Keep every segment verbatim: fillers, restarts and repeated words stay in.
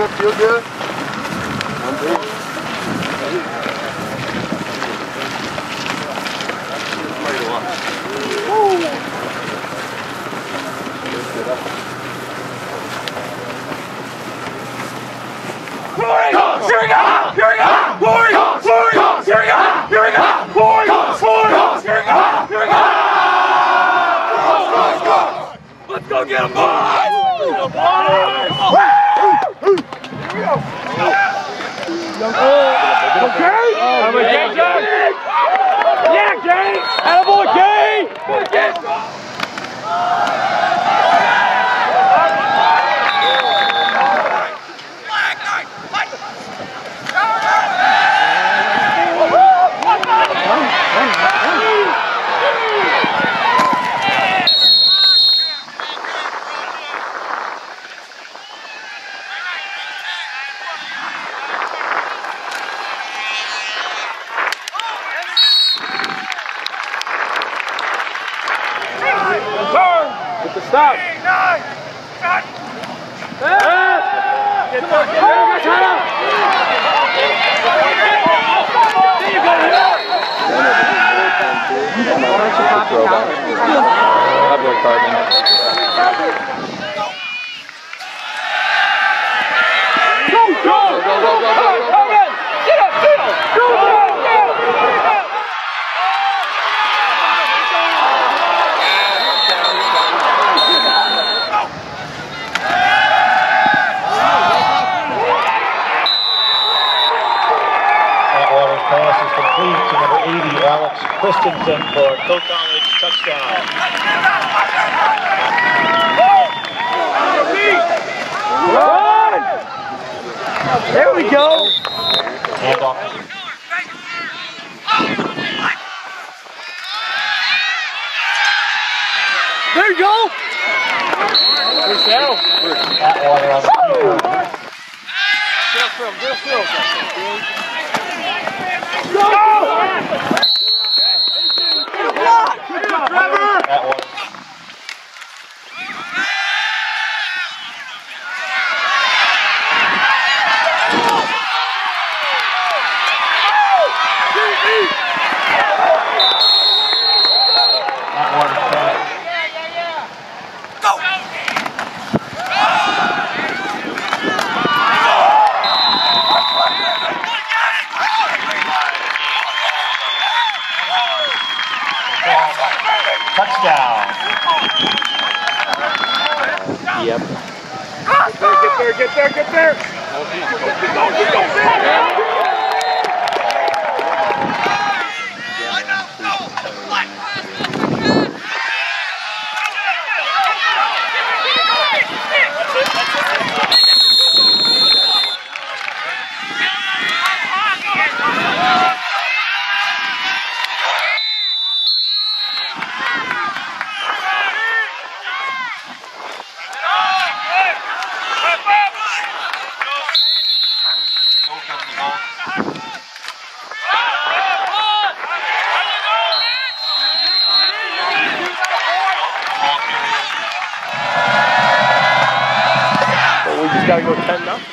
Feel good? I'm good. Here we go! Here we go! Here we go! Here we go! Here we go! Here we go! Here we go! Here we go! Here we go! Let's go get him, boys! Okay? I'm a game, yeah, game! Attaboy, game! Stop! Eight, nine, shot! Get there, get there, get there! There you go! Public carbon. Go, go, go, go, go, go, go! Get up, Phil! Go, go, go! Pass is complete to number eighty, Alex Christensen for Coe College touchdown. Run! There we go. Hand off. There you go. First down. Atwater on the keeper. Get up, Phil. Get up, Phil. Go! Get a block! Good job, Trevor! Atwater. Atwater pass. Go! Touchdown. Yep. Get there, get there, get there, get there! Keep going, keep going, keep going! We just gotta go ten nothing.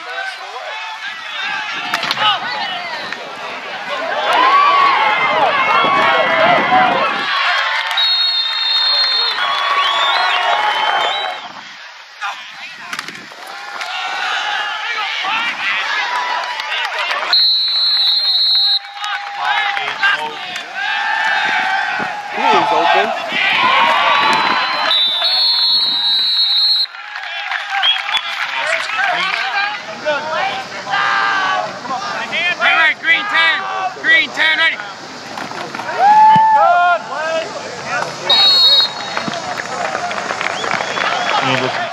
He is open. Right, right, green ten. Green ten, ready. Anderson.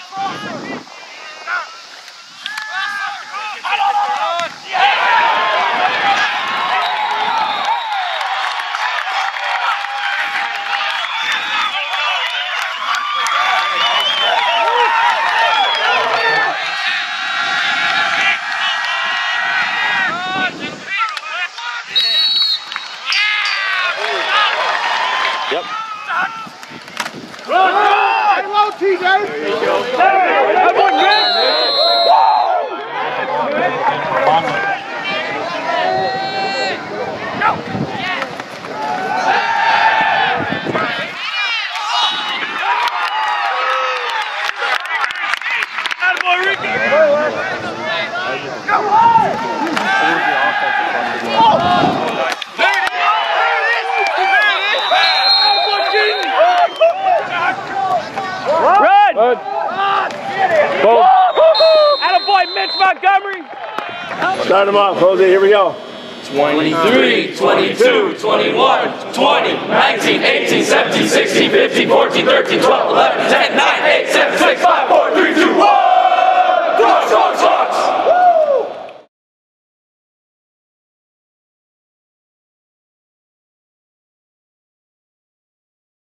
Yep. Run, run! Hey, low, T J! There you go. There, that one, Good. Boom. Attaboy, Mitch Montgomery. Start them off, Jose. Here we go. twenty-three, twenty-two, twenty-one, twenty, nineteen, eighteen, seventeen, sixteen, fifteen, fourteen, thirteen, twelve, eleven, ten, nine, eight, seven, six, five, four,